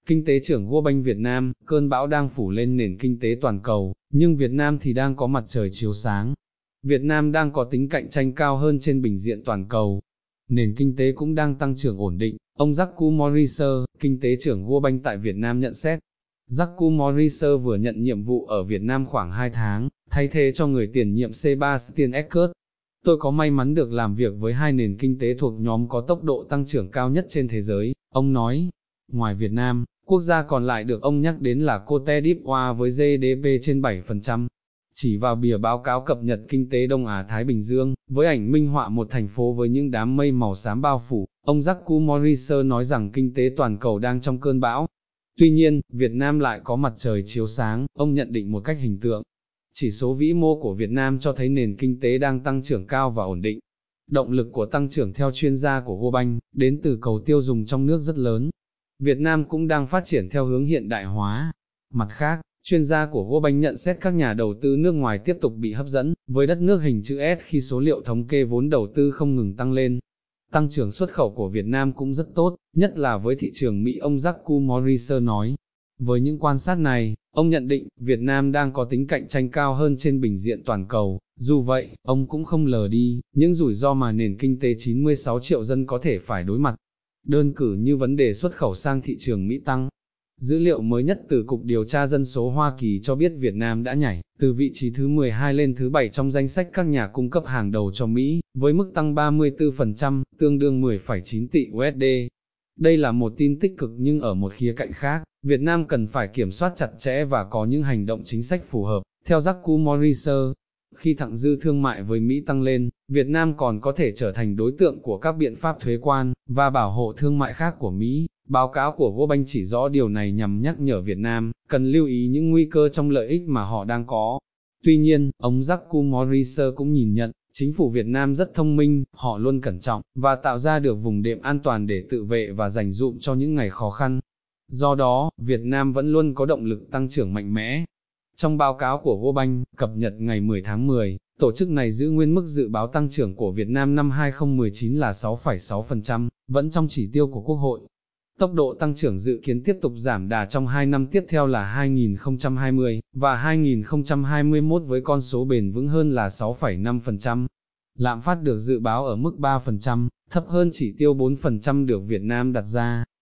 Kinh tế trưởng World Bank Việt Nam, cơn bão đang phủ lên nền kinh tế toàn cầu, nhưng Việt Nam thì đang có mặt trời chiếu sáng. Việt Nam đang có tính cạnh tranh cao hơn trên bình diện toàn cầu. Nền kinh tế cũng đang tăng trưởng ổn định, ông Jacques Morriser, kinh tế trưởng World Bank tại Việt Nam nhận xét. Jacques Morriser vừa nhận nhiệm vụ ở Việt Nam khoảng 2 tháng, thay thế cho người tiền nhiệm Sebastian Eckert. Tôi có may mắn được làm việc với hai nền kinh tế thuộc nhóm có tốc độ tăng trưởng cao nhất trên thế giới, ông nói. Ngoài Việt Nam, quốc gia còn lại được ông nhắc đến là Cote d'Ivoire với GDP trên 7%. Chỉ vào bìa báo cáo cập nhật kinh tế Đông Á-Thái Bình Dương, với ảnh minh họa một thành phố với những đám mây màu xám bao phủ, ông Jacques Morriser nói rằng kinh tế toàn cầu đang trong cơn bão. Tuy nhiên, Việt Nam lại có mặt trời chiếu sáng, ông nhận định một cách hình tượng. Chỉ số vĩ mô của Việt Nam cho thấy nền kinh tế đang tăng trưởng cao và ổn định. Động lực của tăng trưởng theo chuyên gia của World Bank, đến từ cầu tiêu dùng trong nước rất lớn. Việt Nam cũng đang phát triển theo hướng hiện đại hóa. Mặt khác, chuyên gia của World Bank nhận xét các nhà đầu tư nước ngoài tiếp tục bị hấp dẫn, với đất nước hình chữ S khi số liệu thống kê vốn đầu tư không ngừng tăng lên. Tăng trưởng xuất khẩu của Việt Nam cũng rất tốt, nhất là với thị trường Mỹ, ông Jacques Morriser nói. Với những quan sát này, ông nhận định, Việt Nam đang có tính cạnh tranh cao hơn trên bình diện toàn cầu. Dù vậy, ông cũng không lờ đi những rủi ro mà nền kinh tế 96 triệu dân có thể phải đối mặt. Đơn cử như vấn đề xuất khẩu sang thị trường Mỹ tăng. Dữ liệu mới nhất từ Cục Điều tra Dân số Hoa Kỳ cho biết Việt Nam đã nhảy từ vị trí thứ 12 lên thứ 7 trong danh sách các nhà cung cấp hàng đầu cho Mỹ, với mức tăng 34%, tương đương 10,9 tỷ USD. Đây là một tin tích cực, nhưng ở một khía cạnh khác, Việt Nam cần phải kiểm soát chặt chẽ và có những hành động chính sách phù hợp. Theo Jacques Morriser, khi thặng dư thương mại với Mỹ tăng lên, Việt Nam còn có thể trở thành đối tượng của các biện pháp thuế quan và bảo hộ thương mại khác của Mỹ. Báo cáo của World Bank chỉ rõ điều này nhằm nhắc nhở Việt Nam cần lưu ý những nguy cơ trong lợi ích mà họ đang có. Tuy nhiên, ông Jacques Morriser cũng nhìn nhận, chính phủ Việt Nam rất thông minh, họ luôn cẩn trọng và tạo ra được vùng đệm an toàn để tự vệ và dành dụm cho những ngày khó khăn. Do đó, Việt Nam vẫn luôn có động lực tăng trưởng mạnh mẽ. Trong báo cáo của World Bank, cập nhật ngày 10 tháng 10, tổ chức này giữ nguyên mức dự báo tăng trưởng của Việt Nam năm 2019 là 6,6%, vẫn trong chỉ tiêu của Quốc hội. Tốc độ tăng trưởng dự kiến tiếp tục giảm đà trong 2 năm tiếp theo là 2020 và 2021 với con số bền vững hơn là 6,5%. Lạm phát được dự báo ở mức 3%, thấp hơn chỉ tiêu 4% được Việt Nam đặt ra.